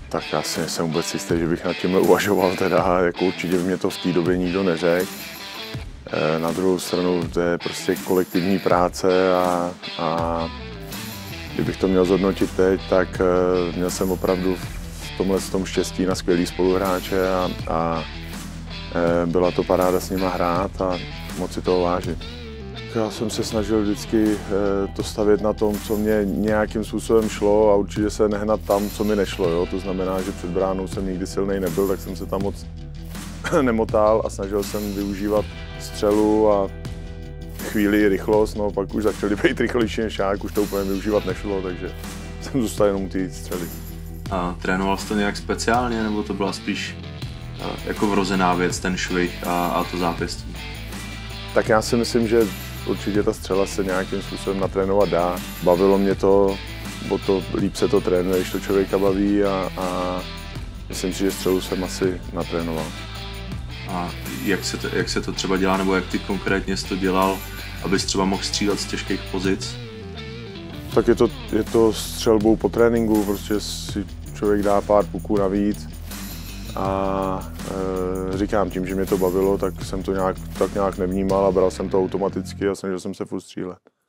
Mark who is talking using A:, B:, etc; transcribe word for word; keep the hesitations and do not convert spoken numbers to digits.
A: Tak já si nejsem vůbec jistý, že bych nad tímhle uvažoval, teda jako určitě by mě to v té době nikdo neřekl. Na druhou stranu to je prostě kolektivní práce a, a kdybych to měl zhodnotit teď, tak měl jsem opravdu v tomhle tom štěstí na skvělý spoluhráče a, a byla to paráda s nima hrát a moc si toho vážit. Já jsem se snažil vždycky to stavět na tom, co mě nějakým způsobem šlo a určitě se nehnat tam, co mi nešlo. Jo? To znamená, že před bránou jsem nikdy silnej nebyl, tak jsem se tam moc nemotal a snažil jsem využívat střelu a chvíli rychlost, no pak už začali být rychlejší než já, už to úplně využívat nešlo, takže jsem zůstal jenom ty střely.
B: A trénoval jsi to nějak speciálně, nebo to byla spíš jako vrozená věc, ten švih a, a to zápěstí?
A: Tak já si myslím, že určitě ta střela se nějakým způsobem natrénovat dá. Bavilo mě to, bo to líp se to trénuje, když to člověka baví a, a myslím si, že střelu jsem asi natrénoval.
B: A jak se, to, jak se to třeba dělá, nebo jak ty konkrétně jsi to dělal, abys třeba mohl střílet z těžkých pozic?
A: Tak je to, je to střelbou po tréninku, prostě si člověk dá pár puků navíc a e, říkám tím, že mě to bavilo, tak jsem to nějak, tak nějak nevnímal a bral jsem to automaticky a snažil jsem se furt střílet.